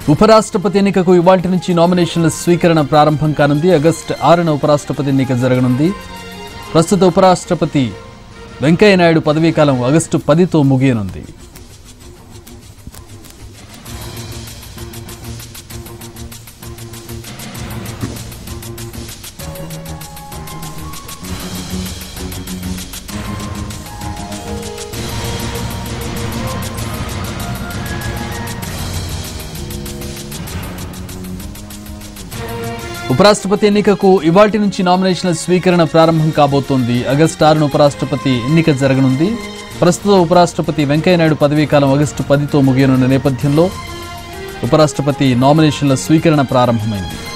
ఉపరాష్ట్రపతి ఎన్నికకు ఇవాల్టి నుంచి నామినేషన్ల స్వీకరణ ప్రారంభం కానుంది. ఆగస్టు 6న ఉపరాష్ట్రపతి ఎన్నిక జరగనుంది. ప్రస్తుత ఉపరాష్ట్రపతి వెంకయ్య నాయుడు పదవీకాలం ఆగస్టు 10తో ముగియనుంది. ఉపరాష్ట్రపతి ఎన్నికకు ఇవాల్టి నుంచి నామినేషన్ల స్వీకరణ ప్రారంభం కాబోతోంది. ఆగస్టు 6న ఉపరాష్ట్రపతి ఎన్నిక జరగనుంది. ప్రస్తుత ఉపరాష్ట్రపతి వెంకయ్య నాయుడు పదవీకాలం ఆగస్టు 10తో ముగియనున్న నేపథ్యంలో ఉపరాష్ట్రపతి నామినేషన్ల స్వీకరణ ప్రారంభమైంది.